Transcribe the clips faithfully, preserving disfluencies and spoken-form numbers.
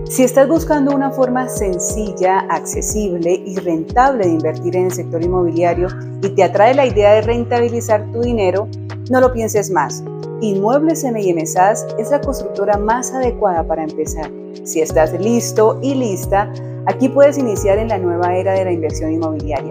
Si estás buscando una forma sencilla, accesible y rentable de invertir en el sector inmobiliario y te atrae la idea de rentabilizar tu dinero, no lo pienses más. Inmuebles M y M S A S es la constructora más adecuada para empezar. Si estás listo y lista, aquí puedes iniciar en la nueva era de la inversión inmobiliaria.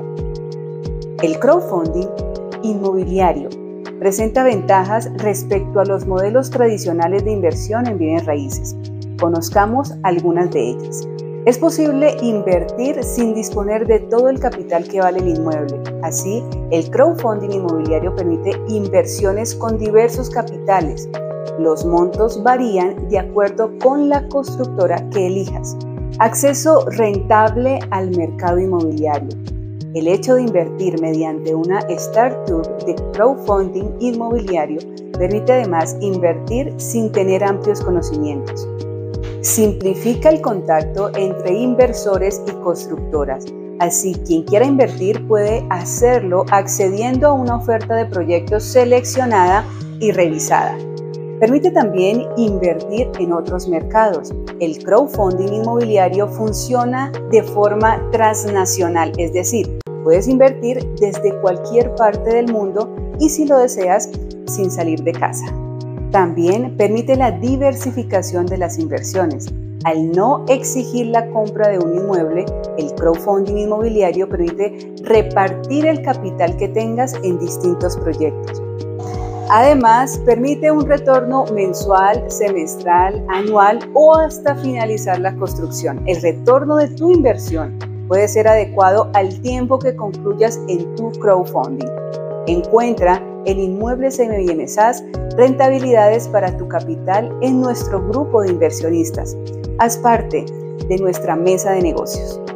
El crowdfunding inmobiliario presenta ventajas respecto a los modelos tradicionales de inversión en bienes raíces. Conozcamos algunas de ellas. Es posible invertir sin disponer de todo el capital que vale el inmueble. Así, el crowdfunding inmobiliario permite inversiones con diversos capitales. Los montos varían de acuerdo con la constructora que elijas. Acceso rentable al mercado inmobiliario. El hecho de invertir mediante una startup de crowdfunding inmobiliario permite además invertir sin tener amplios conocimientos. Simplifica el contacto entre inversores y constructoras. Así, quien quiera invertir puede hacerlo accediendo a una oferta de proyectos seleccionada y revisada. Permite también invertir en otros mercados. El crowdfunding inmobiliario funciona de forma transnacional, es decir, puedes invertir desde cualquier parte del mundo y, si lo deseas, sin salir de casa. También permite la diversificación de las inversiones. Al no exigir la compra de un inmueble, el crowdfunding inmobiliario permite repartir el capital que tengas en distintos proyectos. Además, permite un retorno mensual, semestral, anual o hasta finalizar la construcción. El retorno de tu inversión puede ser adecuado al tiempo que concluyas en tu crowdfunding. Encuentra en Inmuebles M y M S A S rentabilidades para tu capital en nuestro grupo de inversionistas. Haz parte de nuestra mesa de negocios.